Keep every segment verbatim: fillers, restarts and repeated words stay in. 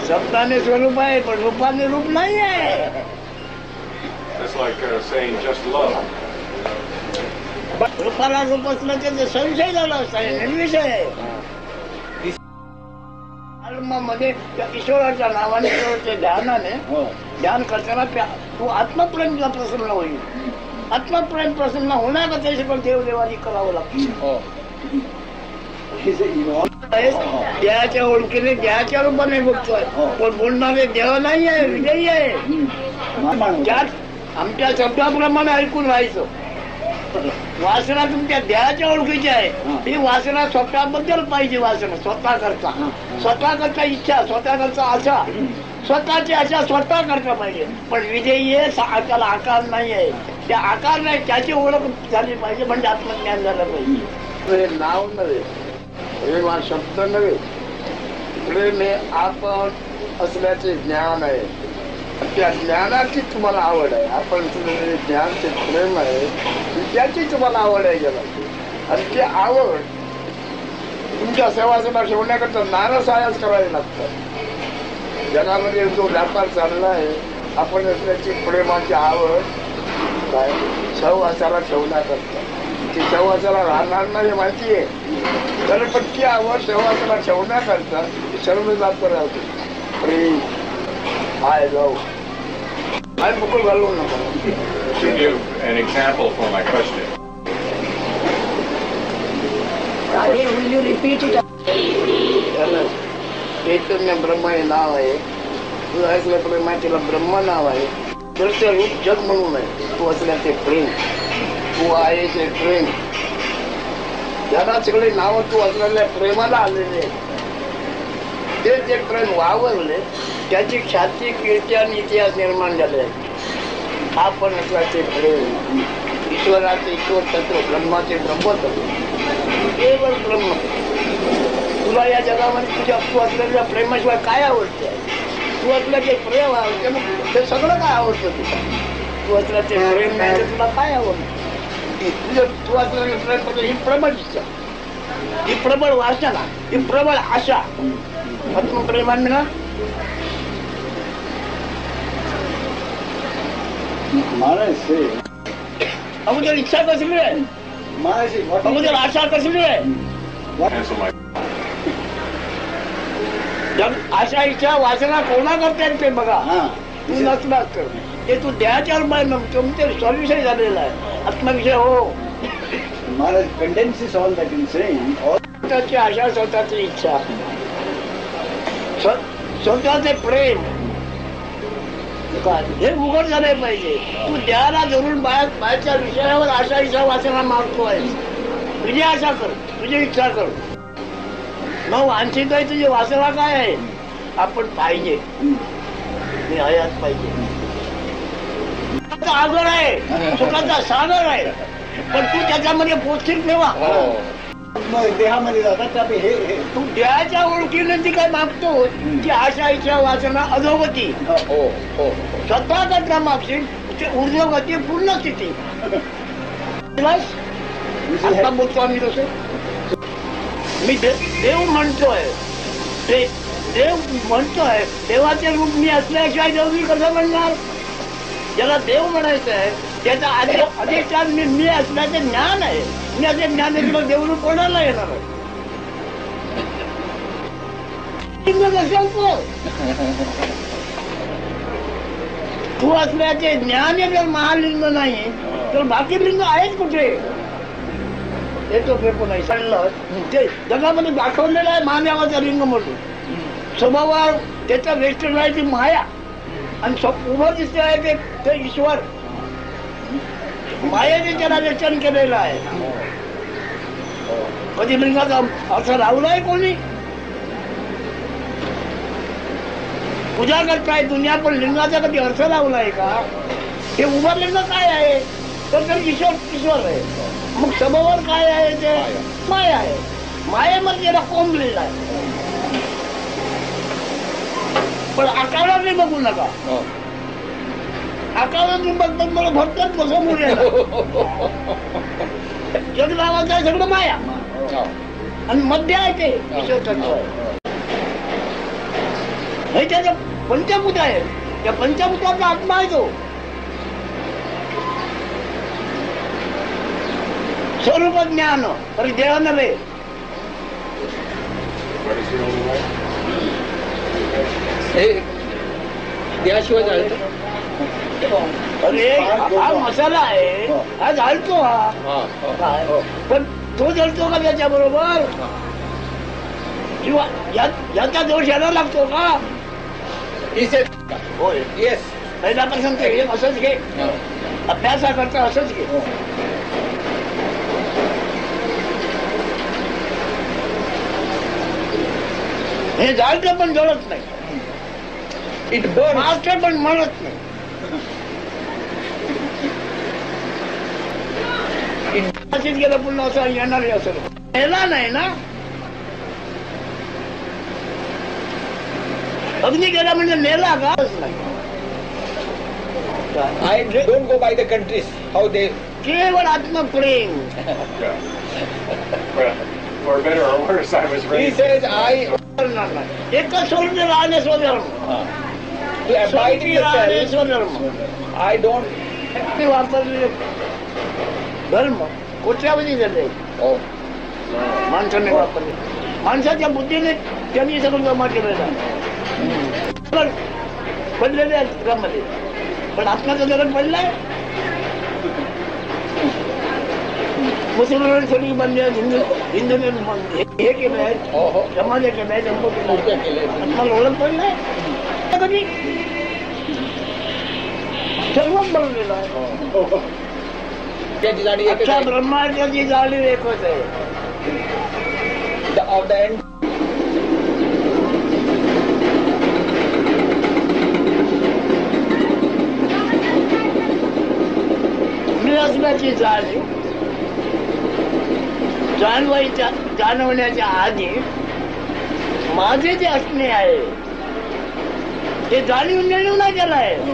शब्दाने स्वरूप आहे पण रूपाने रूप नाही आहे. That's like uh, saying just love. रूपाला रूप असलं तर संशय झाला असता, निर्विषय आहे. मध्ये त्या ईश्वराच्या नावाने ईश्वराच्या ध्यानाने ध्यान करताना तू आत्मप्रेमला प्रसन्न होईल. आत्मप्रेम प्रसन्न होण्याकरता पण देवदेवानी करावं लागतं. देहाच्या ओळखीने देहाच्या रूपाने बघतोय पण बोलणारे देव नाही आहे, विजयी आहे. त्यात आमच्या शब्दाप्रमाणे ऐकून राहायचं. वासना तुमच्या देहाच्या ओळखीची आहे. ही वासना स्वतःबद्दल पाहिजे. वासना स्वतः करता, स्वतः करता इच्छा, स्वतः करता आशा, स्वतःची आशा स्वतः करता पाहिजे. पण विजयी आहे, त्याला आकार नाही आहे. त्या आकार नाही, त्याची ओळख झाली पाहिजे म्हणजे आत्मज्ञान झालं पाहिजे. नाव नव्हे, प्रेम हा शब्द नव्हे. प्रेम हे आपण असल्याचे ज्ञान आहे. त्या ज्ञानाची तुम्हाला आवड आहे. आपण ज्ञानचे प्रेम आहे त्याची तुम्हाला आवड आहे जगात. आणि ती आवड तुमच्या सेवासभा ठेवण्याकरता नारसायाच करावी लागतं. जगामध्ये जो व्यापार चालला आहे आपण असल्याची प्रेमाची आवड काय सहवासाला ठेवण्याकरता. ती सहवासाला राहणार नाही माहिती आहे तर पण ती आवड सहवासाला ठेवण्याकरता ती सर्व व्यापार राहते. प्रेम I love. I To give an example for my question. Rajesh, will you repeat it? चैतन्य ब्रह्म हे नाव आहे. तू ऐकल्याप्रमाणे माहितीला ब्रह्म नाव आहे. दृश्य रूप जग म्हणून आहे. तू असल्याचे प्रेम, तू आहे ते प्रेम. ज्याला सगळे नाव तू असलेल्या प्रेमाला आलेले ते जे प्रेम वावरले त्याची ख्याती कीर्ती आणि इतिहास निर्माण झाले. आपण असल्याचे प्रेम, ईश्वराचे ईश्वर तत्व, ब्रह्माचे ब्रह्मतत्व, केवळ ब्रह्म. तुला या जगामध्ये तुझ्या तू असलेल्या प्रेमाशिवाय काय आवडते? तू असल्याचे प्रेम आवडते मग ते सगळं काय आवडतं तुला? तू असल्याचे प्रेम नाही तर तुला काय आवडतं? तुझं तू असलेले प्रेम ही प्रबळ इच्छा, ही प्रबळ वासना, ही प्रबळ आशा आत्मप्रेमाने ना अगोदर इच्छा कसली आहे, अगोदर आशा कसली आहे. आशा इच्छा वासना कोणा करतात ते बघा. तू नसला तर ते तू द्यायच्या तुमचे स्वविषय झालेला आहे. आत्मविषय हो स्वतःची आशा, स्वतःची इच्छा, स्वतःचे प्रेम हे उघड झाले पाहिजे. तू द्यायला धरून बाहेर बाहेरच्या विषयावर आशा इच्छा वासना मागतोय. तुझी आशा कर, तुझी इच्छा कर. मग वांछित आहे तुझी वासना काय आहे? आपण पाहिजे, मी हयात पाहिजे. आगर आहे, सुखाचा सागर आहे पण तू त्याच्यामध्ये पोचतील तेव्हा देहामध्ये जातात. तू देहाच्या ओळखीने ती काय मागतो ती आशा इच्छा वासना अधोगती. स्वतः करता मागशील ती ऊर्ध्वगती पूर्ण स्थिती. आता बोलतो आम्ही तसं मी देव म्हणतोय, देव म्हणतोय देवाचे रूप मी असल्याशिवाय देव मी कसं म्हणणार? ज्याला देव म्हणायचं आहे त्याचा अधिष्ठान मी मी असल्याचे ज्ञान आहे. मी असे ज्ञान तुला देवरूप कोणाला येणार आहे? तू असल्याचे ज्ञान जर महालिंग नाही तर बाकी लिंग आहेत कुठे? येतो पेपर नाही सांगलं ते जगामध्ये दाखवलेलं आहे महादेवाचा लिंग म्हणून. स्वभावावर त्याचा वेस्टर्न आहे ती माया आणि उभं दिसते आहे ते ते ईश्वर. मायेने त्याला वेचन केलेलं आहे. कधी लिंगाचा अर्थ लावलाय कोणी? पूजा करताय दुनिया पण लिंगाचा कधी अर्थ लावलाय का? हे उभं लिंग काय आहे तर तर ईश्वर ईश्वर आहे. मग स्वभावावर काय आहे ते माया आहे. मायेमध्ये त्याला कोंबलेला आहे. पण आकाराने बघू नका. आकाराने बघतात मला भरतात कसं मुळे जग नावाचं आहे सगळं माया आणि मध्य आहे ते ईश्वर तत्व आहे. हे त्याचं पंचभूत आहे. त्या पंचभूताचा आत्मा आहे तो. स्वरूप ज्ञान तरी देह नव्हे. What is the only way? हे त्याशिवाय जायचं. अरे हा मसाला आहे, हा जाळतो हा. हा, हा. काय? पण तो जळतो का त्याच्या बरोबर? किंवा या- याचा दोष यायला लागतो का? He said, होय. yes. पहिल्यापासून ते हे असंच घे, हा. अभ्यासाकरता असंच घे. हे जाळतं पण जळत नाही. It burns. मास्टर पण म्हणत नाही. अशीच गेलं पुन्हा असं येणार असं मेला नाही ना. अग्नी गेला म्हणजे मेला का? नाही. I don't go by the countries, how they... केवळ आत्मप्रेम. Yeah. Well, for better or worse, I was He raised. says, I... करणार नाही. एकच सोडून राहणे स्वधर्म. To abide in the राहणे self, स्वधर्म. I don't... ते वापरले धर्म कुठल्यामध्ये झाले Oh. माणसाने वापरले. माणसाच्या बुद्धीने त्यांनी सगळं जमा केलेलं आहे. पण पडलेले आहेत जगामध्ये. पण आत्म्याचं जगत पडलंय. मुसलमान सगळी बनले आहेत, हिंदू हिंदूने हे केलं आहे, हो, हो. समाज केलं आहे, जंबो केलं आहे. मूर्त्या केल्या. आत्म्याला ओळख पडलंय कधी सर्वच बनलेलं आहे. त्याची जाडी एकच अख्ख्या आहे. ब्रह्मांडाची जाळी एकच आहे. The- of the end. मी असण्याची जाणीव जाणवायच्या जाणवण्याच्या आधी माझे जे असणे आहे ते जाणीव निर्णय नाही केला आहे.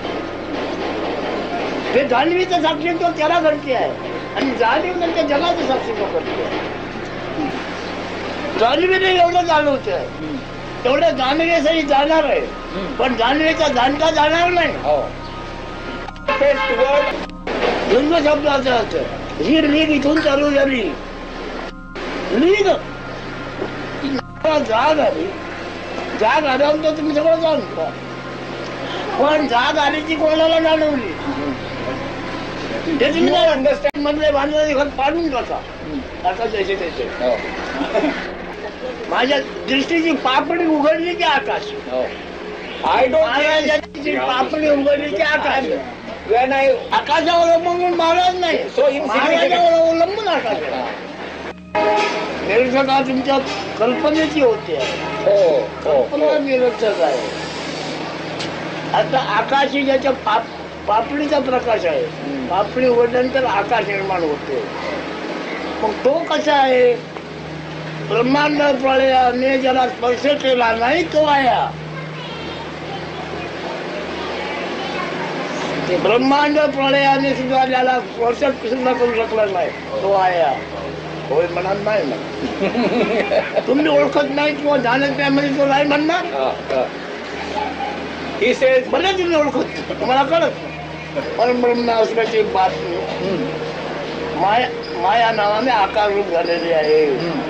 ते जाणीवीचं साक्षीत्व त्याला घडते आहे आणि जाणीव नंतर जगाचं साक्षीत्व करते आहे. जाणीवीने एवढं जाणवत आहे, तेवढं जाणवेसाठी जाणार आहे, पण जाणवेचा जाणता जाणार नाही. Oh. First word, द्वंद्व शब्दाचा अर्थ ही लीग इथून चालू झाली. लीग जाग आली. जाग आल्यानंतर तुम्ही सगळं जाणता, पण जाग आली ती कोणाला जाणवली ते तुम्ही नाही अंडरस्टँड मधले बांधलेले घर पाडून टाका. आता जसे त्याचे oh. माझ्या दृष्टीची पापडी उघडली की आकाश. Oh. I don't change. महाराजांची पापडी उघडली की आकाश. When I... आकाशावर अवलंबून महाराज नाही, So insignificant. महाराजावर अवलंबून आकाश आहे. Ah. निरर्थकता तुमच्या कल्पनेची होते. Oh, oh, कल्पना oh. निरर्थक आहे. आता आकाश ही ज्याच्या पाप पापडीचा प्रकाश आहे. पापडी उघडल्यानंतर आकाश निर्माण होते. मग तो कसा आहे? ब्रह्मांड प्रलयाने ज्याला स्पर्श केला नाही तो आया. ते ब्रह्मांड प्रलयाने सुद्धा ज्याला स्पर्श सुद्धा करू शकला नाही तो आया. होय म्हणणार नाही ना. तुम्ही ओळखत नाही किंवा जाणत नाही म्हणजे तो नाही म्हणणार. Ah, ah. He says, भले तुम्ही ओळखत तुम्हाला कळत नाही. परब्रह्म असल्याची बातमी माया माया नावाने आकार रूप झालेली आहे.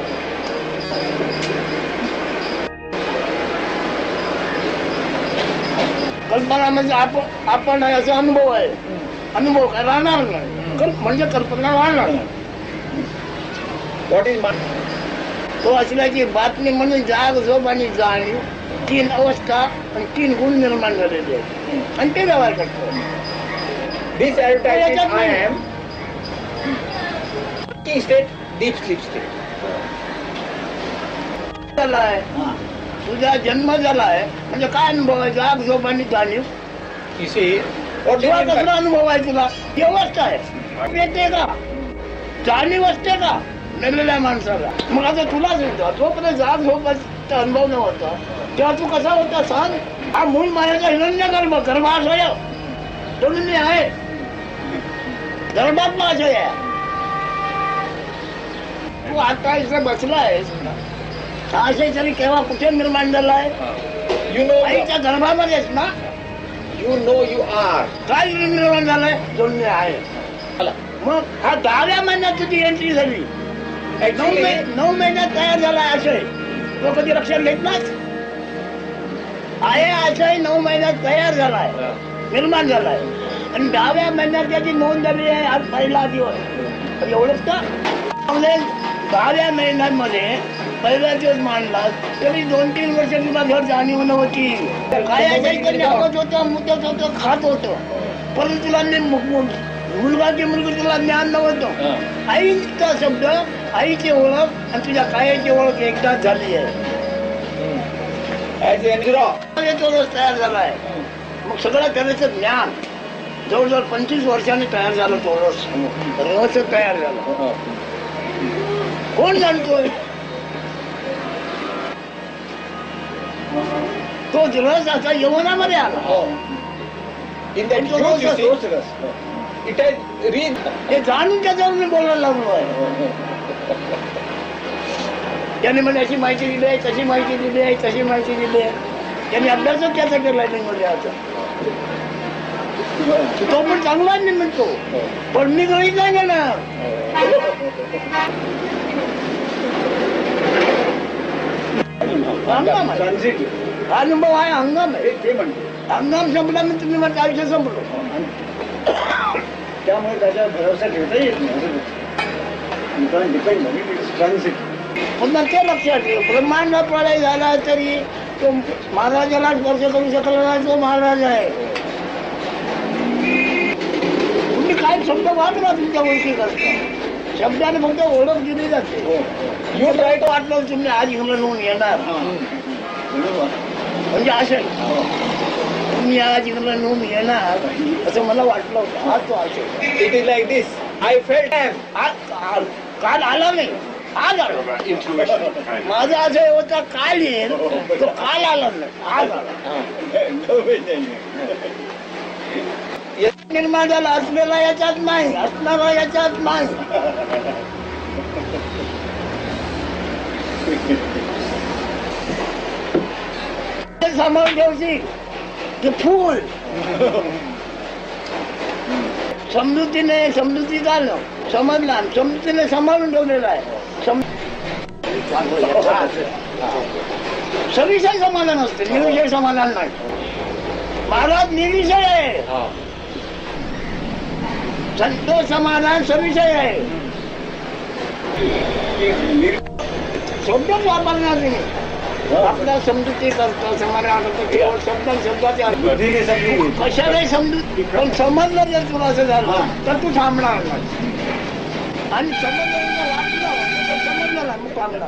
कल्पना म्हणजे आपण आपण आहे असा अनुभव आहे. अनुभव काय राहणार नाही. कल्प- म्हणजे कल्पना राहणार नाही. what is my... तो असल्याची बातमी म्हणून जाग झोप आणि जाणीव तीन अवस्था आणि तीन गुण निर्माण झालेले आहेत आणि ते व्यवहार करतो. This advertisement I am waking state, deep sleep state. झालाय तुझा जन्म झालाय म्हणजे काय अनुभव आहे? जाग झोप आणि जाणीव. You see, what do तुला you mean कसला by... अनुभव आहे? तुला ही अवस्था आहे येते का? जाणीव असते का मेलेल्या माणसाला? मग आता तुलाच होता जोपर्यंत जाग झोपाचा अनुभव नव्हता तेव्हा तू कसा होता सांग? हा मूळ मायाचा हिरण्य गर्भ गर्भाशय तो मी आहे. गर्भात माझं आहे. तू आता इथे बसला आहेस हा आशय तरी केव्हा कुठे निर्माण झाला आहे? You know, आईच्या गर्भामध्येच ना you know you are. काय निर्माण झालंय जोडणे आहे. मग हा दहाव्या महिन्यात तुझी एंट्री झाली. नऊ Actually, महिने नऊ महिन्यात तयार झालाय अक्षय. तो कधी लक्षात घेतलाच आहे. अक्षय नऊ महिन्यात तयार झालाय, निर्माण झालाय आणि दहाव्या महिन्यात त्याची नोंद झाली आहे. आज पहिला दिवस. एवढंच का म्हणजे दहाव्या महिन्यांमध्ये पहिला दिवस मांडला तरी दोन तीन वर्ष तुला घर जाणीव नव्हती. काय असायचं न्यावत होतं, मुदत होतं, खात होतं, पण तुला ने- मु- मु- मुलगा की मुलगी तुला ज्ञान नव्हतं. आईचा शब्द, आईची ओळख आणि तुझ्या कायाची ओळख एकदाच झाली आहे. as an Indra. तो रस तयार झालाय. मग सगळं त्याचं ज्ञान जवळजवळ पंचवीस वर्षांनी तयार झालं. तो रस रस तयार झाला. कोण जाणतोय तो रस असा यवनामध्ये आला. In that So juice, you rose- see, rose रस. it has reached. हे जाणून त्याच्यावर मी बोलायला लागलो आहे. त्याने मला अशी माहिती दिली आहे, तशी माहिती दिली आहे, तशी माहिती दिली आहे. त्यांनी अभ्यासच त्याचा केला मध्ये आता. तो पण चांगला नाही म्हणतो, पण मी गणित नाही घेणार. हंगाम आहे. Transitive. हा अनुभव आहे. हंगाम आहे. ते म्हणते. हंगाम संपला म्हणजे तुम्ही माझं आयुष्य संपलं. त्यामुळे त्याच्यावर भरोसा ठेवता येत नाही. Depend transit. पुन्हा ते लक्षात ठेव, ब्रह्मांड प्रलय झाला तरी तो महाराजाला स्पर्श करू शकला नाही. तो महाराज आहे. तुम्ही काय शब्द वाटला तुमच्या ओळखी करता. शब्दाने फक्त ओळख दिली जाते. यू ट्राय टू वाटलं तुम्ही आज म्हणून येणार म्हणजे असेल. तुम्ही आज म्हणून येणार असं मला वाटलं होतं. आज तो असेल. It is like this. I felt आज आज- काल आला नाही, आज आला. About intuition, kind of. माझं असं होता काल येईल, तो काल आला नाही, आज आला. निर्माण झाला असलेला याच्यात नाही, असणारा याच्यात नाही. ते सांभाळून ठेवशील ते फूल. समजुतीने समजुती झालं, समजला, समजुतीने सांभाळून ठेवलेला आहे. सम- सविषय समाधान असते, निर्विषय समाधान नाही. महाराज निर्विषय आहे. संतोष समाधान सविषय आहे. शब्दच वापरणार नाही. आपल्या समजुती करतो, समाधान करतो, केवळ शब्द शब्दाचे अर्थ. कशालाही समजूत, पण समजलं जर तुला असं झालं तर तू थांबणार नाही. आणि समजलं वाटलं तर समजलं नाही, मग थांबणार.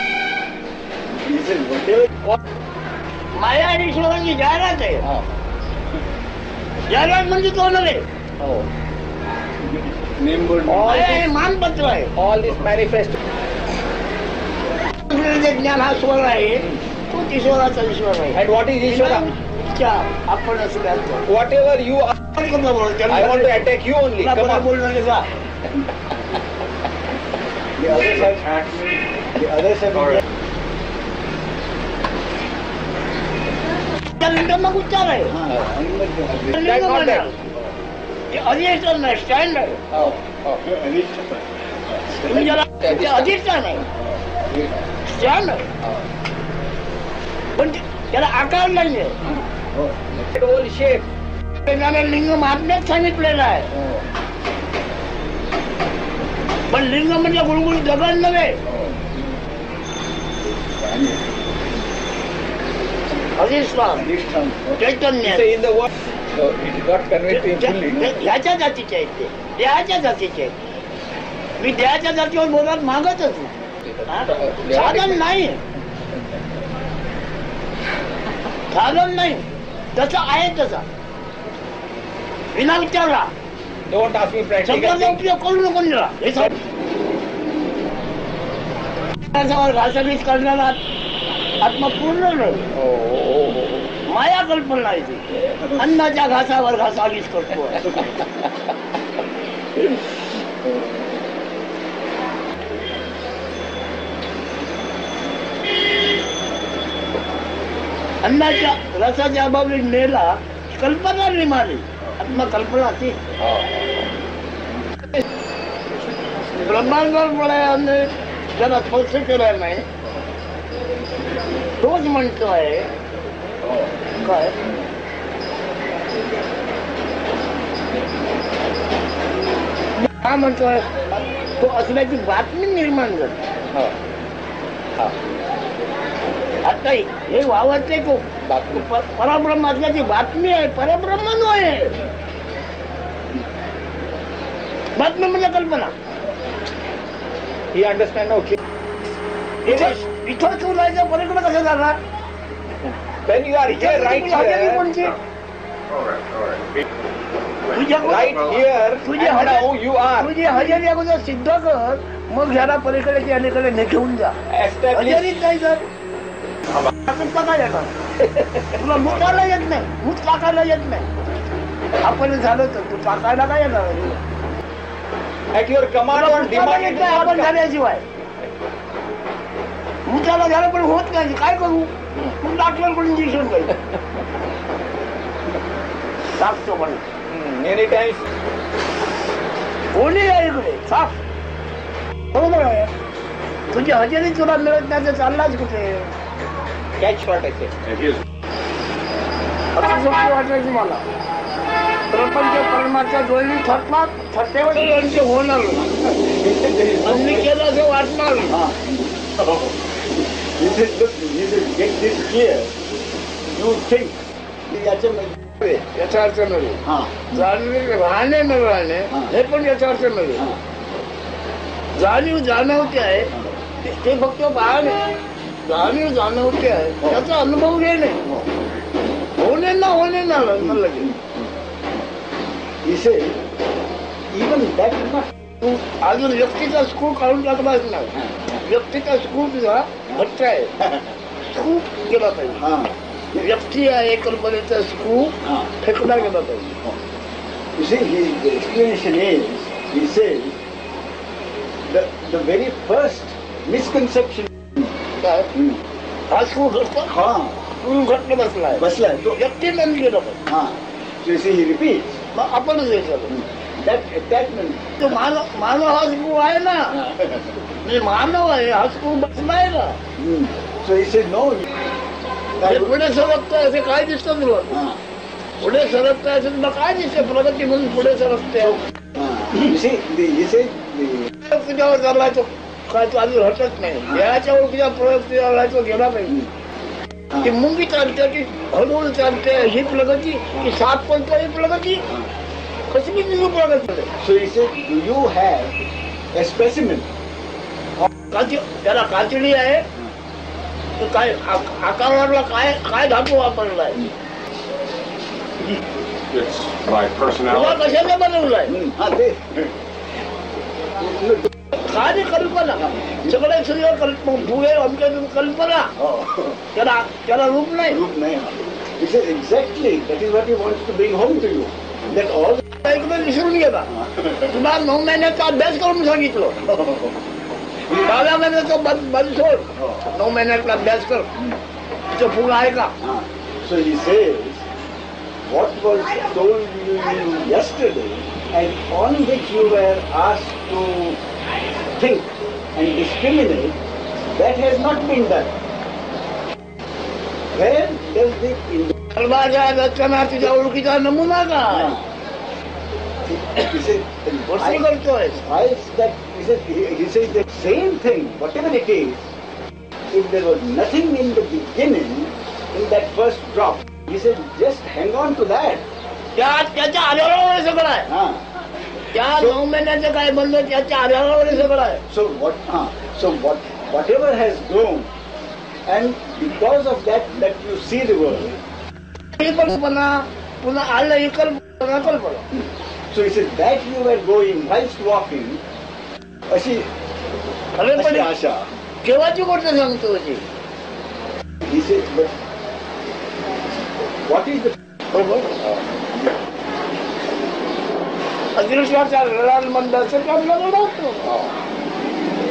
माया आणि ईश्वराची जाहिरात आहे. जाहिरात म्हणजे तोंड रे. माया हे मानपत्र आहे. All this manifest. ज्ञान हा स्वर आहे, तो ईश्वराचा ईश्वर आहे. अँड व्हॉट इज ईश्वरा? आपण असल्याचं whatever you are. I want to attack you only. Come on. बोलणार का? The others have attacked me. The others have Or- मग उच्चार आहे. That's not that. अधिष्ठान नाही, स्टँड आहे. Oh, oh. तुम्ही ज्याला ते अधिष्ठान आहे, स्टँड आहे. पण ते- त्याला आकार नाहीये. That whole shape. त्याला लिंग मापण्यात सांगितलेलं आहे. पण लिंग म्हणजे गुळगुळ दगड नव्हे. अधिष्ठान चैतन्य Say in the word. So it got conveyed to him fully. ह्याच्या जातीचे आहेत ते, देहाच्या जातीचे आहेत. मी देहाच्या जातीवर बोलत मागतच नाही. साधन नाही, साधन नाही, तसं आहे तसा. विना विचारला Don't ask me practical शब्दाचा things. उपयोग करू नको निरा. हे सब घासाघीस करणारा आत्मा पूर्ण नाही. Oh, oh, oh, oh. माया कल्पना आहे ती. अन्नाच्या घासावर घासाघीस करतो. अन्नाच्या रसाच्या अभावी मेला कल्पना निर्माली आत्मा कल्पना ती ब्रह्मांडाने ज्याला स्पर्श केला नाही तोच म्हणतो आहे काय हा म्हणतोय तो असल्याची बातमी निर्माण करतो. आता हे वावरते तो प- परब्रह्म असल्याची बातमी आहे परब्रह्म आहे बातमी म्हणजे कल्पना He understand now. इथं इथं तू जायचं पलीकडे कसं जाणार When you are here, right हजेरी here, कोणची All right, all right. तुझ्या right here, तुझी and now हजेरी you are तुझी हजेरी अगोदर सिद्ध कर मग ह्याला पलीकडे की अलीकडे ने घेऊन जा established. हजेरीच नाही तर असं काय येणार तुला मूत टाकायला येत नाही मूत टाकायला येत नाही आपण झालं तर तू टाकायला काय येणार At your command तुला or मूत demand, टाकायला it येत will नाही not आपण come. झाल्याशिवाय मुताला झालं पण होत नाही काय करू तू डॉक्टरकडून इंजेक्शन घ्यायचं टाकतो पण Hmm, Many times, कोणी आहे इकडे साफ बरोबर आहे तुझी हजेरी तुला मिळत नाही तर चाललाच कुठे catch what I say. And his असं सोपी वाटायची मला प्रपंच परमार्थ दोन्ही थकणार थकेवर त्यांचे होणार आणि मी केलं असं वाटणार He said, look, he said, get this clear. You think. याच्यामध्ये याचा अर्थ नव्हे हा जाणीव राहणे न राहणे हे पण याचा अर्थ नव्हे हा जाणीव जाणवते आहे ते- ते फक्त पाहणे जाणीव जाणवते आहे त्याचा अनुभव घेणे होणे ना होणे ना लगेच He said, even that is not. तू अजून व्यक्तीचा स्कूल काढून टाकलाच नाही व्यक्तीचा स्कूल तुझा घट्ट आहे स्कूल गेला पाहिजे हा व्यक्ती आहे कल्पनेचा स्कूल हा फेकला गेला पाहिजे You see, his the explanation is, he says, the, the very first misconception. काय हा स्कूल घट्ट हा स्कूल घट्ट बसलाय बसलाय तो. व्यक्ती नंद गेला पाहिजे हा So you see, he repeats. मग आपणच हे केलं That attachment. तो मानव मानव हा स्कूल आहे ना मी मानव आहे हा स्कूल बसलाय ना Hmm. So he said, no. हे पुढे सरकतंय असे काय दिसतं तुला हा पुढे सरकतंय असं तुला काय दिसते प्रगती म्हणून पुढे सरकते हा You see, the, he said, the, तुझ्यावर चाललाय तो काय तू अजून हटत नाही देहाच्या ओळखीचा प्रयोग तुझ्यावर तो गेला पाहिजे ती मुंगी चालते की हळूहळू चालते ही प्रगती की साप पडतो ही प्रगती कशी की तुझी प्रगती so he said, do you have a specimen? काची त्याला कातडी आहे तर काय आक- आकाराला काय काय धातू वापरलाय it's my तुला personality. कशाने बनवलाय Hmm. हा ते काय कल्पना सगळे सगळं कल्पना पुढे आमच्या कल्पना हो त्याला त्याला रूप नाही रूप नाही He said, exactly, that is what he wants to bring home to you. That all. एकदम विसरून गेला तुला नऊ महिन्याचा अभ्यास करून सांगितलं दहाव्या महिन्याचा बंद बंद सोड नऊ महिन्यातला अभ्यास कर तिचं पुढं आहे का Ah. So he says, what was told you yesterday and on which you were asked to think and discriminate, that has not been done. Where does the in- सर्वाच्या रचना तुझ्या ओळखीचा नमुना का he said, वर्षी why, करतोय why is that? He said, he, he says the same thing, whatever it is. If there was nothing in the beginning, in that first drop, he said, just hang on to that. त्या त्याच्या आधारावर हे सगळं आहे Ah. त्या नऊ महिन्याचं काय बंद त्याच्या आधारावर हे सगळं आहे So what? Ah, so what? Whatever has grown, and because of that, that you see the world. ही कल्पना पुन्हा आलं ही कल्पना कल्पना So he said that you were going whilst walking. अशी अरे पण अशी आशा. केव्हाची गोष्ट सांगतो होती He said, but what is the? अदृश्याचा लढाल मंद असेल तर आपल्याला लढवतो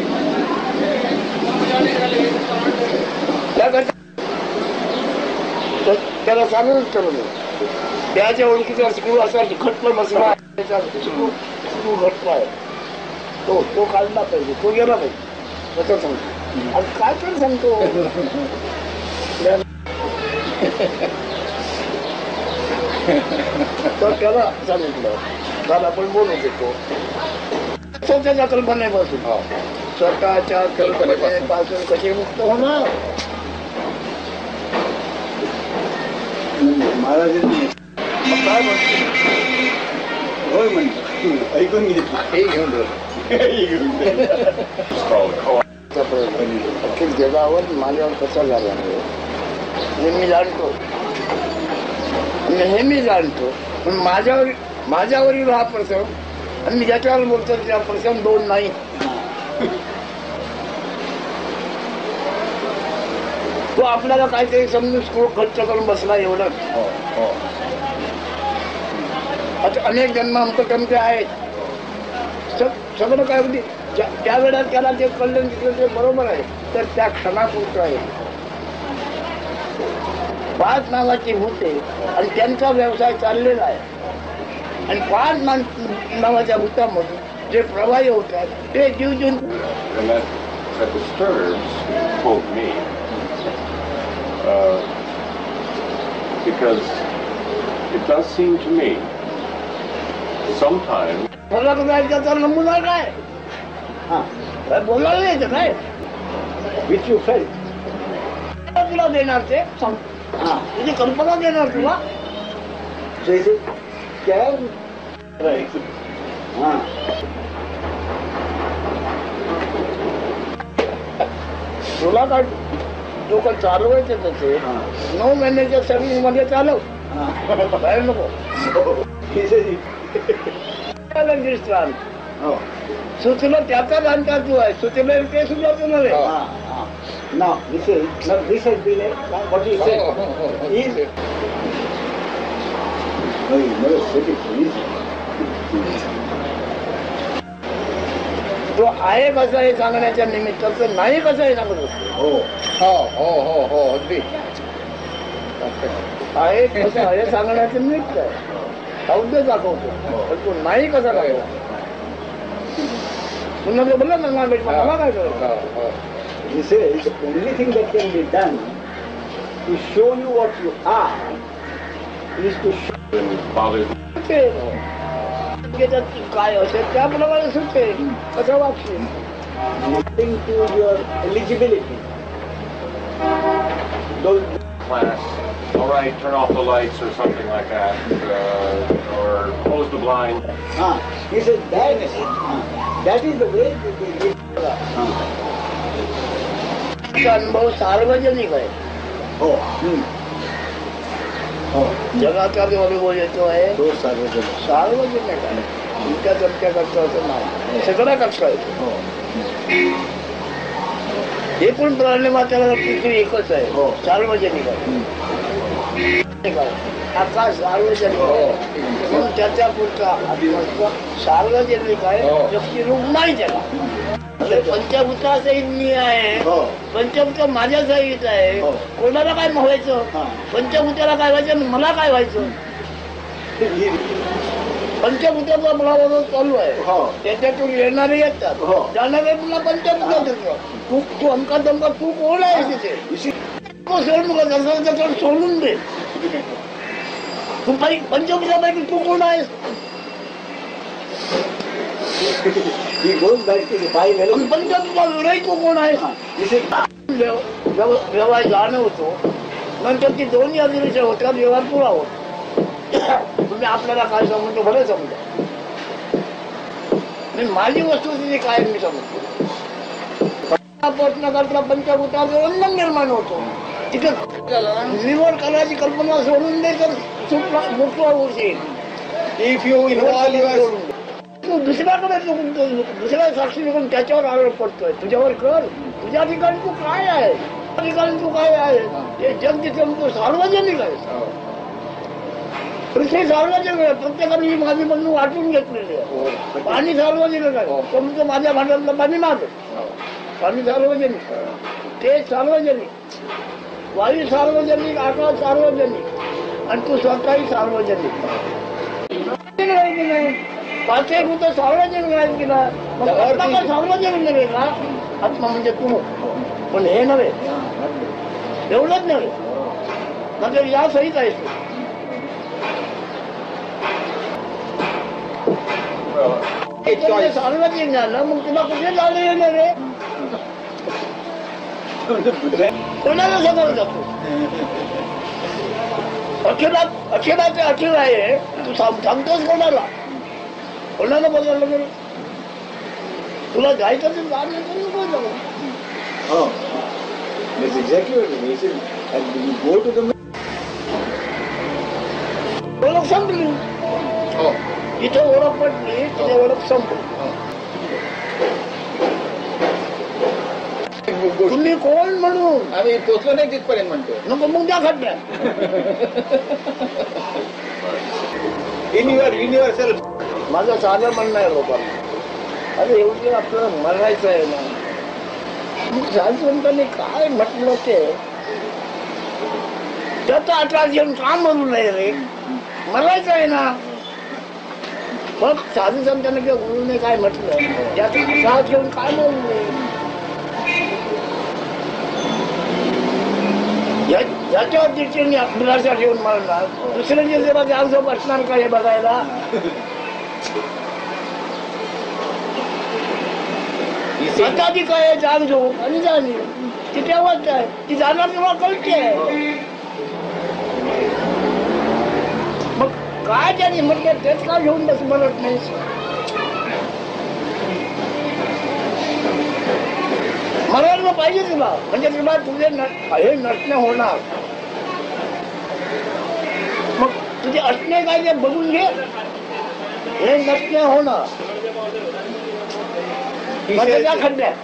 त्या घटना त्याला सांगूनच करू नये. त्याच्या ओळखीचा स्क्रू असा घट्ट बसला त्याचा स्क्रू स्क्रू घट्ट आहे तो तो काढला पाहिजे, तो गेला पाहिजे असं सांगतो. आज काय तर सांगतो तर त्याला सांगितलं काल आपण बोलू शकतो स्वतःच्या कल्पनेपासून स्वतःच्या कल्पनेपासून कसे मुक्त होणार. महाराजांनी काय म्हणतो होय म्हणतो ऐकून घेतलं. हे घेऊन It's called co अखिल जगावर माझ्यावर कसा झाला नाही हे मी जाणतो हे मी जाणतो पण माझ्यावर माझ्यावरील हा प्रसंग आणि मी ज्याच्यावर बोलतो त्या प्रसंग दोन नाही. तो आपल्याला काहीतरी समजून स्क्रू खर्च करून बसला एवढं. आता अनेक जन्म आमचं कमते आहेत सगळं काय होती त्या वेळात त्याला जे कळलं तिथलं ते बरोबर आहे तर त्या क्षणापुरतं आहे. पाच नावाची भूते आणि त्यांचा व्यवसाय चाललेला आहे आणि पाच नावाच्या भूतामधून जे प्रवाही होतात ते जीव जीवन. And that, that disturbs, quote me, uh, because it does seem to me sometimes मला त्याचा नमुना काय हा काय बोलायला नाही काय विच यू फेल्ट तुला देणार ते सांग हा तुझी कल्पना देणार तुला जैसे क्या हा तुला काय तू काय चालवायचं तसे हा. नऊ महिन्याच्या सर्व्हिस मध्ये चालव हा बाहेर नको दिसतात. हो सुचलं त्याचा जाणकार तू आहे सुचलं ते सुद्धा तू नव्हे. हा हा now this is now this has been a what you say is no you never said it easy. तो आहे कसं हे सांगण्याच्या निमित्ताचं नाही कसं हे सांगत असतो. हो हो हो हो हो अगदी आहे कसं आहे सांगण्याचं निमित्त आहे सौद्य दाखवतो पण तो नाही कसा दाखवतो. पुन्हा तो बोलला ना मला काय करायचं. he says the only thing that can be done to show you what you are is to show and bothers ते त्याच्यात काय असेल त्याप्रमाणे सुचेल कसं वागशील. nothing to your eligibility. Those class. All right, turn off the lights or something like that, uh, or close the blind. ah he says that ah, that is the way that they give ah अनुभव सार्वजनिक आहे. हो हम्म हो जगाचा जो अनुभव येतो आहे तो सार्वजनिक सार्वजनिक आहे. तुमच्या चमच्या करतो असं नाही सगळं करता येतो. हो एकूण प्राणी मात्राला पृथ्वी एकच आहे. हो. सार्वजनिक आहे. आकाश सार्वजनिक आहे म्हणून त्याच्या पुढचा आत्मस्थ सार्वजनिक आहे. व्यक्तिरूप नाही त्याला. पंचभूता सहित मी आहे. हो पंचभूत माझ्या सहित आहे. हो. कोणाला काय व्हायचं हा. पंचभूताला काय व्हायचं आणि मला काय व्हायचं. पंचभूताचा बरोबर चालू आहे. हो. त्याच्यातून येणारे येतात हो. जाणारे पुन्हा पंचभूतात येतात. तू तू अमका दमका तू कोण आहे तिथे तो सोडून त्याच्यावर सोडून दे. तू पंचभूतापैकी तू कोण आहेस. he goes back to the five elements. पंचभूता विरही तू कोण आहेस. He says व्यवहार जाणवतो नंतर ती दोन्ही अदृश्य होतात व्यवहार पुरा होतो. तुम्ही आपल्याला काय समजतो भले समजा मी माझी वस्तुस्थिती काय मी समजतो. प्रश्न करता पंचभूताचं उल्लंघन निर्माण होतो. तिथं निवड करायची कल्पना सोडून दे तर सुटला मोठा होशील. if you involve your तू दुसऱ्याकडे तू दुसऱ्या साक्षी करून त्याच्यावर आरोप पडतोय. तुझ्यावर कर. तुझ्या ठिकाणी तू काय आहे त्या ठिकाणी तू काय आहे ते जग तिथे तू सार्वजनिक आहे. पृथ्वी सार्वजनिक आहे. प्रत्येकाने ही माझी म्हणून वाटून घेतलेली आहे. पाणी सार्वजनिक आहे. तुमचं माझ्या भांड्यातलं पाणी माझं. पाणी सार्वजनिक ते सार्वजनिक. वायू सार्वजनिक आकाश सार्वजनिक आणि तू स्वतःही सार्वजनिक आहे की नाही? पाचही भूत सार्वजनिक आहेत की नाही? मग आत्मा काय सार्वजनिक नव्हे का? आत्मा म्हणजे तू, पण हे नव्हे, एवढंच नव्हे, म्हणजे या सहित आहेस तू. ते सार्वजनिक झालं, मग तुला कुठे जाणं येणार रे? कोणाला समोर जातो? अखिलात अखिलाचे अखिल आहे, तू सांगतोस कोणाला? कोणाला बोलायला गेलं? तुला जायचं तर जाणं नको जाऊ. Oh, that's exactly what it is. And when you go to the ओळख संपली. जिथे ओळख पडली तिथे ओळख संपली. तुम्ही कोण म्हणून आम्ही पोचलो नाही तिथपर्यंत म्हणतो. नको मग द्या खड्ड्या. In your in yourself. माझं साधं म्हणणं आहे लोकांना, अरे एवढी आपल्याला मरायचं आहे ना, मग साधुसंतांनी काय म्हटलं ते त्याचा आठवण घेऊन का म्हणू नये रे? मरायचं आहे ना. मग साधू संतांना किंवा गुरुने काय म्हटलं त्याचा आठवण घेऊन काय म्हणू नये? याच्यावर दृष्टीने अभ्यासा ठेवून मारणार, दुसऱ्यांच्या जेव्हा जाऊ असणार का हे बघायला? आता ती काय जाण झोप आणि जाणी ती तेव्हाच आहे, ती जाणार तेव्हा कळते. मग काय त्याने म्हटलं तेच का घेऊन बस म्हणत नाही? मरायला पाहिजे तुला, म्हणजे तुला तुझे हे नटणे होणार. मग तुझे असणे काय ते बघून घे, हे नटणे होणार. त्या खड्ड्यात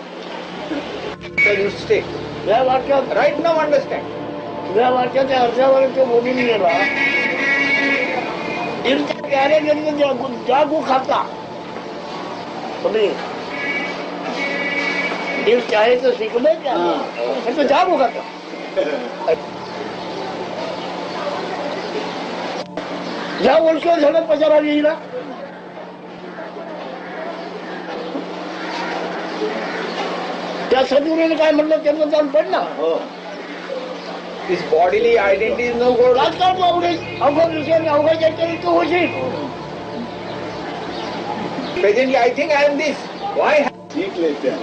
या वाक्यात राईट नाव अंडरस्टँड. या वाक्याच्या अर्जावर तो बोलून गेला. दिलच्या प्यारे गेले जागू खाता तुम्ही दिल चाहे तो शिकले क्या तो जागू खाता. ज्या वर्ष झालं पचारा येईला त्या सद्गुरूने काय म्हणलं त्याचं जाऊन पडणार. His bodily identity is no good. राजकारण तू अवघड अवघड विषय अवघड तरी तू होशील. Presently, I think I am this. Why? seat like that.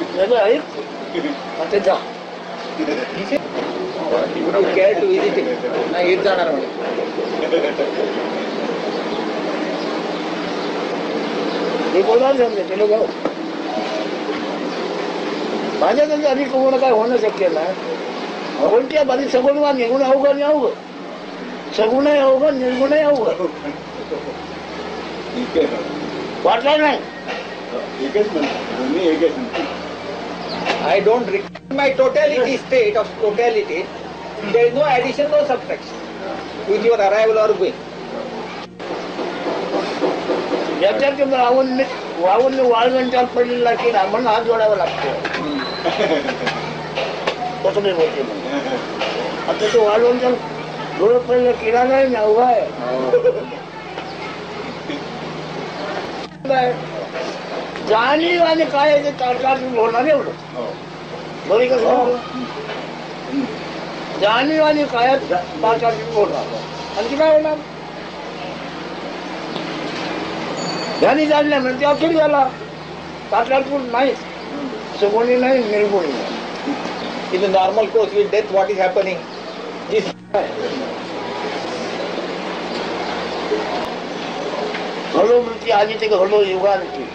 आता जा. Would you care to visit him? नाही येत जाणार म्हणे. मी बोलायला समजे ते लोक माझ्या त्यांच्या अधिक कोण काय होणं शक्य नाही. कोणत्या बाधी सगुण निर्गुण अवघड अवघड सगुण अवघड निर्गुण अवघड वाटला नाही. I don't require my totality state of totality. There is no addition, no subtraction with your arrival or going. याच्यात वावून वावून वाळवंटात पडलेला की म्हणून हात जोडावा लागतो. कसं नाही होते आता तो वाळवंटात जोडत पडलेला किडा नाही ना उभा आहे. जाणीव आणि काय ते तारकार होणार एवढं बरी कसं जाणीव आणि काय तारकार होणार आणखी काय होणार. ध्यानी जाणल्या म्हणजे अखेर झाला तारकार नाहीच सगुणी नाही निर्गुणी नाही. In the normal course with death, what is happening? This घडो मृत्यू आधी ते घडो युगांची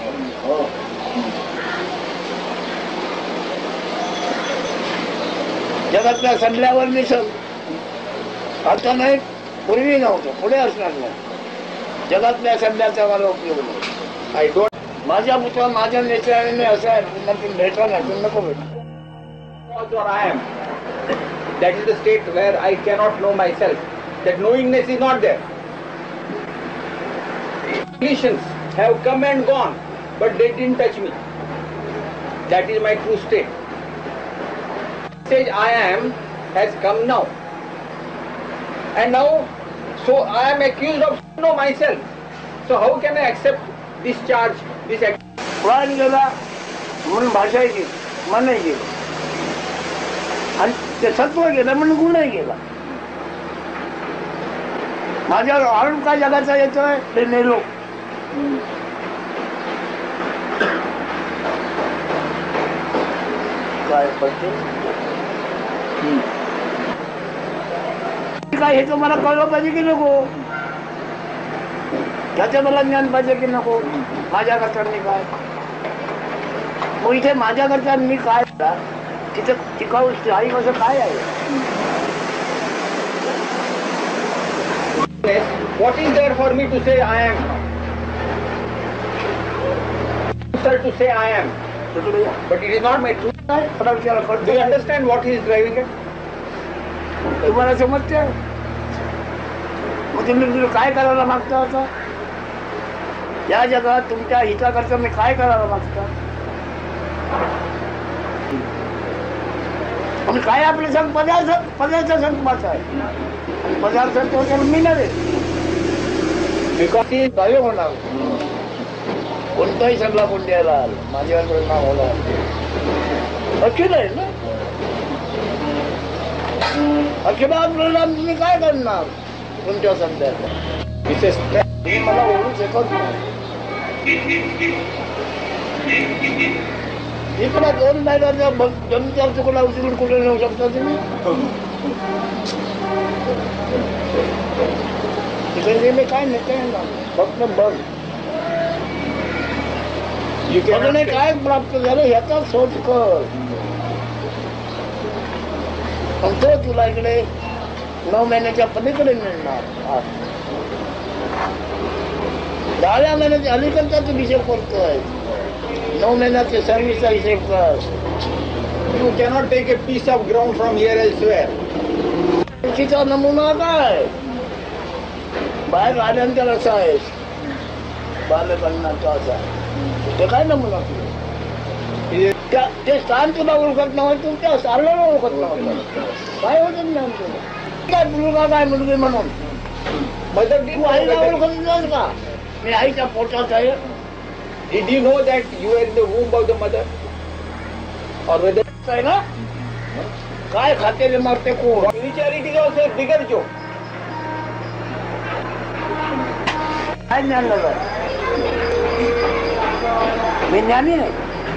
जगातल्या सडल्यावर मिसल आता नाही पूर्वी नव्हतं पुढे असणार नाही. जगातल्या सडल्याचा मला उपयोग नाही. I don't. माझ्या पुत्र माझ्या नेत्याने असं आहे तुम्ही भेटा नाही तुम्ही नको भेटा. Or I am. That is the state where I cannot know myself. That knowingness is not there. Conditions have come and gone, but they didn't touch me. That is my true state. The stage I am has come now. And now So I am accused of no myself. So how can I accept this charge, this act? प्राण गेला म्हणून भाषा गेली, मनही गेलं, आणि ते सत्व गेलं म्हणून गुणही गेला. माझ्यावर आरोप काय जगाचा येतोय ते नेलो. काय पडते काय हे तर मला कळलं पाहिजे की नको, त्याचं मला ज्ञान पाहिजे की नको. माझ्याकरता मी काय, मग इथे माझ्याकरता मी काय, तिथं टिकाऊ स्थायिक असं काय आहे? What is there for me to say I am? Sir, to say I am, but it is not my truth. Do you understand what he is driving at? तुम्हाला समजते? मग तुम्ही तुम्ही काय करायला मागता आता? या जगात तुमच्या हिताकरता मी काय करायला मागता? आणि काय आपले संघ पदार्थ पदार्थ संघाचा आहे, आणि पदार्थ तो त्याला मी नव्हे. विकास काय होणार? कोणताही सगळा कोण द्यायला माझ्यावर परिणाम होणार अखिल आहे ना. अखिलात परिणाम तुम्ही काय करणार तुमच्या सध्याचा? विशेष तुम्ही मला ओळखू शकत नाही. इकडे दोन महिन्याच्या जमच्या तुकडा उचलून कुठे नेऊ शकता तुम्ही? तिकडे मी काय नेते फक्त बघ बघणे काय प्राप्त झालं ह्याचा शोध कर. पण तो तुला इकडे नऊ महिन्याच्या पलीकडे मिळणार. दहाव्या महिन्याच्या अलीकडचा तू हिशेब करतोय, नऊ महिन्याच्या सर्व्हिसचा हिशेब कर. You cannot take a piece of ground from here elsewhere. तिचा नमुना काय? बाहेर आल्यानंतर असा आहेस बालकांनाचा असा, ते काय नमुना तुला? ते स्थान तुला ओळखत नव्हतं, तू त्या सारला ओळखत नव्हतं. काय होतं ज्ञान तुला? काय मुलगा काय मुलगी म्हणून Mother, तू आईला ओळखत नाही का? मी आईच्या पोटात आहे. did you know that you are in the womb of the mother? Or whether आहे ना? काय खाते मारते कोण? spirituality is also a bigger joke. काय ज्ञान लागलं? मी ज्ञानी नाही,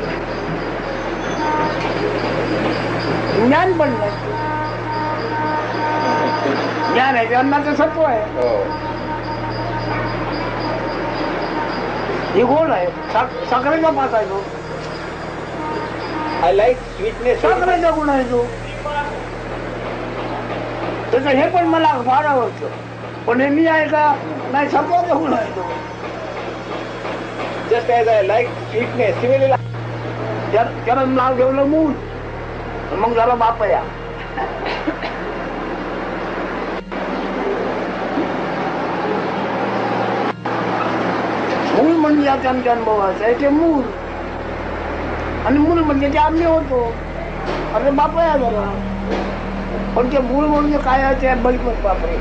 ज्ञान पण नाही. ज्ञान आहे ज्ञानाचं सत्व आहे. ही गोड आहे, साखरेचा पास आहे तो. I like sweetness. साखरेचा गुण आहे तो. त्याचं हे पण मला फार आवडतं, पण हे मी आहे का नाही, सत्वाचा गुण आहे तो. Just as I like sweetness, similarly त्याला नाव ठेवलं मूल, मग झाला बापया. मूल म्हणजे या त्यांच्या अनुभवाचं आहे ते मूल, आणि मूल म्हणजे ते आम्ही होतो. अरे बापया झाला, पण ते मूळ म्हणजे काय आहे ते बघितलं बापरे.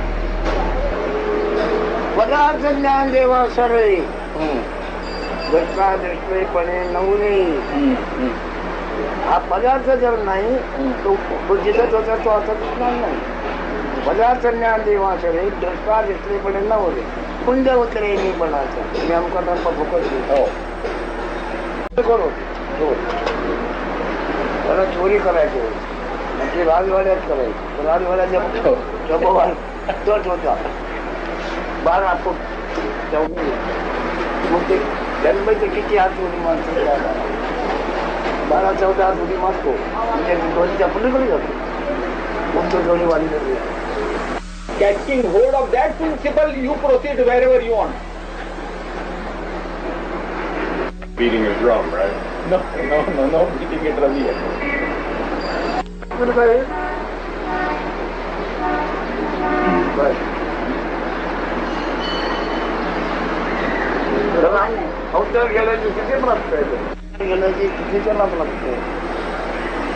पदार्थ ज्ञान देवा सरळे घटना दृष्टीपणे नवणे. हा पदार्थ जर नाही तो जिथत होता तो आता नाही. पदार्थ ज्ञान देवा सरळे दृष्टा दृष्टीपणे नवले कुंड उतरे मी बनायचं. मी आमका त्यांना फुकट करू त्याला चोरी करायची, म्हणजे राजवाड्यात करायची. राजवाड्याच्या स्वभावात तोच होता बारा फूट चौकी. मग ते जन्माचे किती हात उडी मारतो, बारा चौदा हात उडी मारतो, म्हणजे दोन्हीच्या पलीकडे जातो. मग तो जोडी वाढली. catching hold of that principle, you proceed wherever you want. Beating his drum, right? No, no, no, no beating a drum here. अवतार गेल्याची किती प्राप्त आहे, गेल्याची कितीच्या लाभ लागतो.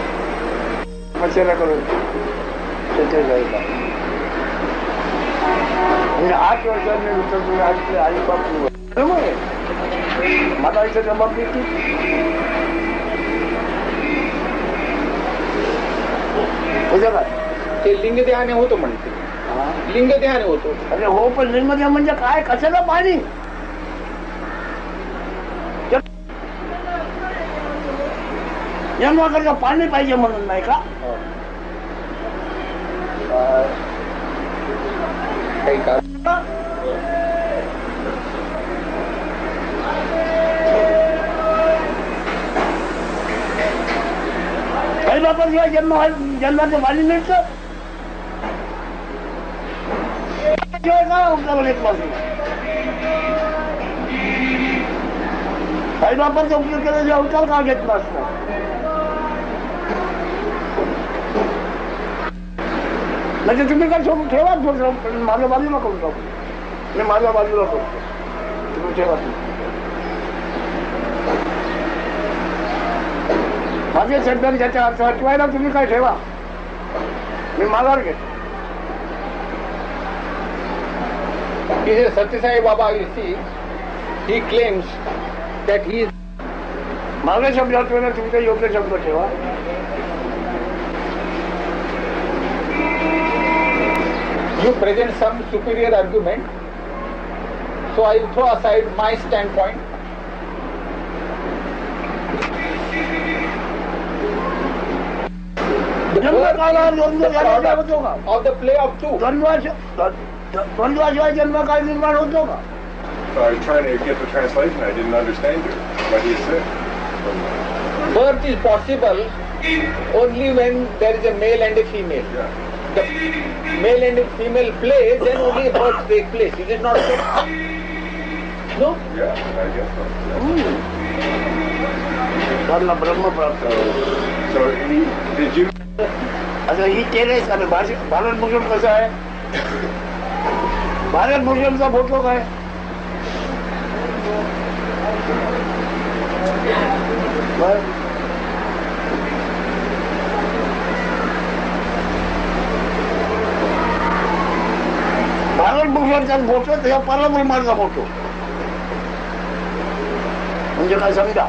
कशाला करून तिथे जायला म्हणजे आठ वर्षांनी विचार तुम्ही आई आई बाप बरोबर आहे. मला इथे जबाब देते तुझं काय ते लिंगदेहाने होतो म्हणते. लिंगदेहाने होतो. अरे हो, पण लिंगदेह म्हणजे काय? कशाला पाणी? जन्माकरता पाणी पाहिजे म्हणून नाही का? काही का काही बापाशिवाय जन्म जन्माचं पाणी मिळतं शिवाय काय उपयोग येत पासून? काही बापाचा उपयोग केल्याशिवाय अवतार का घेत नसतो? म्हणजे तुम्ही काय सोडून ठेवा, माझ्या बाजूला करू शकतो. मी माझ्या बाजूला करतो, तुम्ही ठेवा. माझे शब्दांनी त्याच्या अर्थ हटवायला तुम्ही काय ठेवा, मी माघार घेतो. सत्यसाई बाबा, you see, he claims that he is. माझे शब्द हटवायला तुमचा योग्य शब्द ठेवा. You present some superior argument, so I will throw aside my standpoint. जन्मकाळात द्वंद्व झाल्याशिवाय होतो का? Of the play of two. द्वंद्वाशिवाय जन्मकाळ निर्माण होतो का? So I was trying to get the translation. I didn't understand you. What he said. Birth is possible only when there is a male and a female. Yeah. The male and female play, then only birth take place. Is it not so? No? Yeah, I guess so. त्यांना ब्रह्म प्राप्त. So, so he, did you? आता ही केलेच आणि भारत भूषण कसं आहे? Bharat भूषणचा photo काय? Bharat भूषणचा photo त्याच्या परब्रह्माचा photo म्हणजे काय समजा.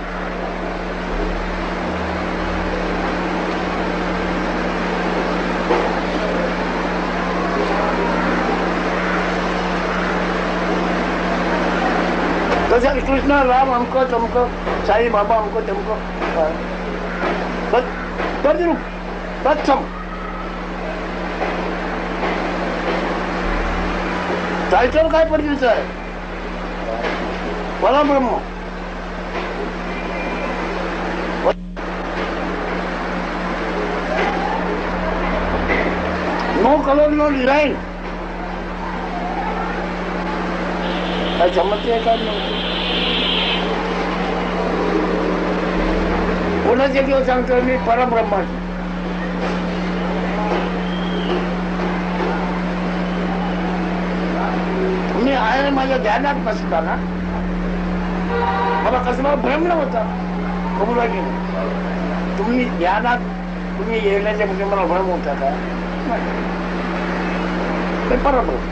तसा कृष्ण राम अमक चमक, साई बाबा अमक चमक, तद्रूप तत्सम. टायटल काय पडलेलं आहे? परब्रह्म. No colour no design. काय समजते का? कोणाचे दिवस सांगतो मी परब्रह्माचे. मी आहे माझ्या ध्यानात नसताना मला कसला भ्रम नव्हता. कबूल की तुम्ही ध्यानात तुम्ही येण्याच्या म्हणजे मला भ्रम होता का? ते परब्रह्म.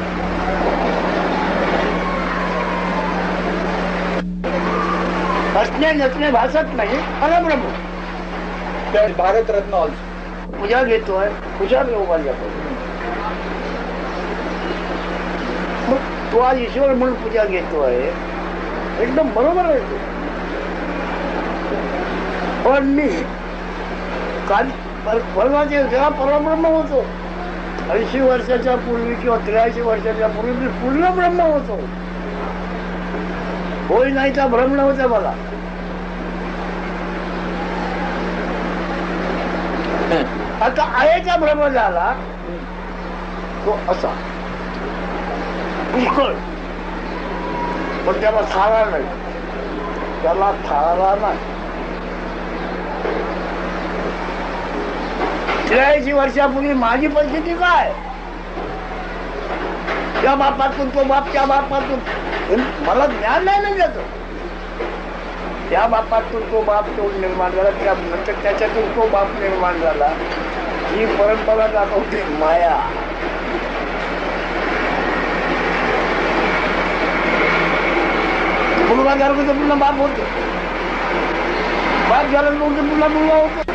असणे नसणे भासत नाही, परब्रह्म. भारतरत्न ऑल्सो पूजा घेतोय, पूजा उभा जातो. तो आज ईश्वर म्हणून पूजा घेतोय, एकदम बरोबर आहे. पण मी काल परवाचे जेव्हा परब्रह्म होतो, ऐंशी वर्षाच्या पूर्वी किंवा त्र्याऐंशी वर्षाच्या पूर्वी मी पूर्ण ब्रह्म होतो. होय नाही तर भ्रम नव्हता मला. आता आयेचा भ्रम झाला तो असा पुष्कळ, पण त्याला थाळा नाही, त्याला थाळा नाही. त्र्याऐंशी वर्षापूर्वी माझी परिस्थिती काय? त्या बापातून तो बाप, त्या बापातून मला ज्ञान नाही ना त्याचं. त्या बापातून तो बाप तो निर्माण झाला, त्या नंतर त्याच्यातून तो बाप निर्माण झाला. ही परंपरा दाखवते माया. मुलगा झाला तर पुन्हा बाप होतो, बाप झाला तर पुन्हा मुलगा होतो.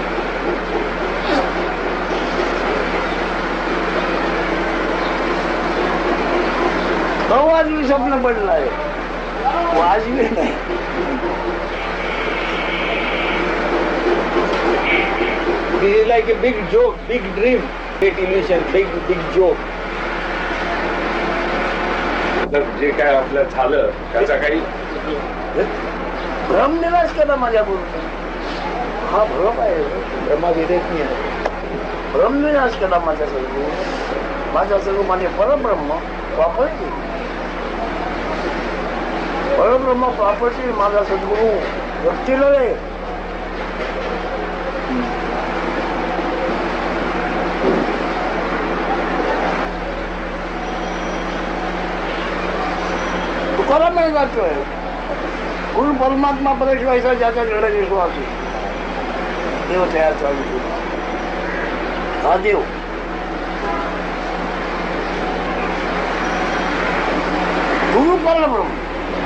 वाजवी स्वप्न पडलं आहे, वाजवी नाही. This is like a big joke, big dream, big illusion, big big joke. तर जे काय आपलं झालं त्याचा काही भ्रमनिराश केला माझ्या बरोबर. हा भ्रम आहे, ब्रह्माविवेक नाही आहे. भ्रमनिराश केला माझ्या सगळं, माझ्या सगळं माझे परब्रह्म प्रॉपर्टी, परब्रह्म प्रॉपर्टी माझा सद्गुरू व्यक्तीला रे. तुकाराम नाही जातोय, गुरु परमात्मा परेश्वराचा ज्याच्या घडे विश्वास देव तयार चालू केला. हा देव गुरु परब्रह्म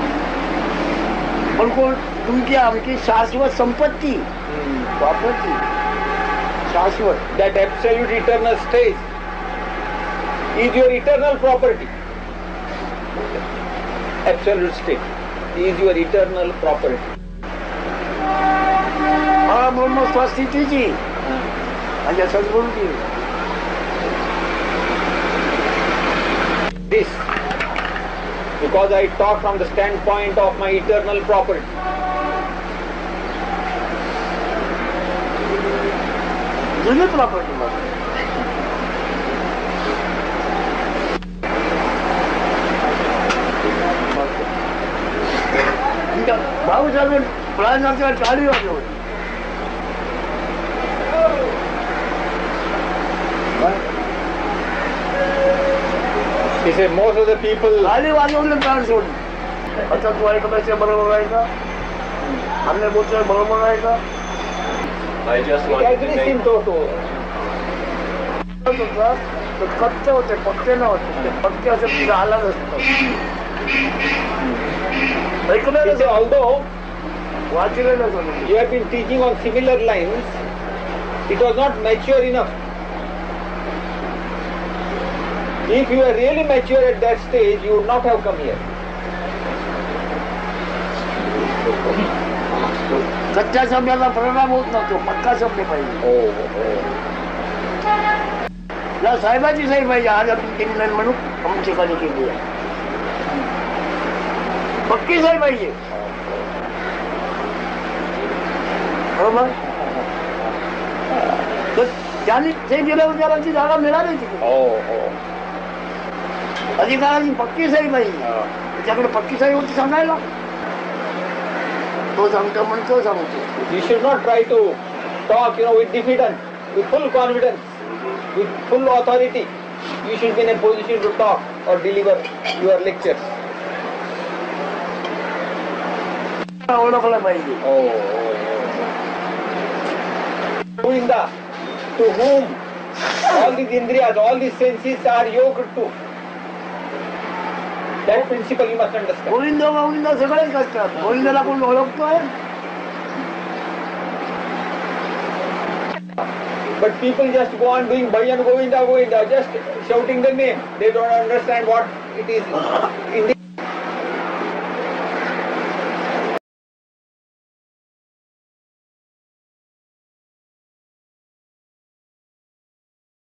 पण कोण तुमची आमची शाश्वत संपत्ती, प्रॉपर्टी शाश्वत. That absolute eternal state is your eternal property. Absolute state is your eternal property. परब्रह्म स्वस्थितीची म्हणजे सद्गुरूची. This, because I talk from the standpoint of my eternal property. जुनी प्रॉपर्टी मध्ये भाऊ साहेब प्राण्याच्या टाळी वाजवली. He said most of the people. टाळी वाजवले प्राण सोडले. आता तू ऐकलं बरोबर आहे का, आम्ही बोलतोय बरोबर आहे का. I just wanted to काहीतरी make सिंत होतो. कच्चे होते, पक्के नव्हते. ते पक्के असे पुढे आला नसतं. ऐकलेलं He said, although वाचलेलं होतं. you have been teaching on similar lines, it was not mature enough. If you were really mature at that stage, you would not have come here. कच्च्या शब्दाला परिणाम होत नसतो, पक्का शब्द पाहिजे. या साहेबाची सही पाहिजे. आज आपण केली नाही म्हणून आमची कधी केली आहे, पक्की सही पाहिजे. बरोबर. तर त्यांनी ते गेल्या विचारांची जागा मिळाली तिकडे. अधिकाराची पक्की सही पाहिजे. त्याच्याकडे पक्की सही होती सांगायला. तो सांगतो म्हणतो सांगतो. You should not try to talk, you know, with diffidence, with full confidence, with full authority. You should be in a position to talk or deliver your lectures. ओळखलं पाहिजे. Govinda, to whom all these indriyas, all these senses are yoked to. That principle you must understand. Govind Govind सगळेच करतात. गोविंदाला कोण ओळखतोय. But people just go on doing Bhajan Govinda Govinda, just shouting the name. They don't understand what it is. In the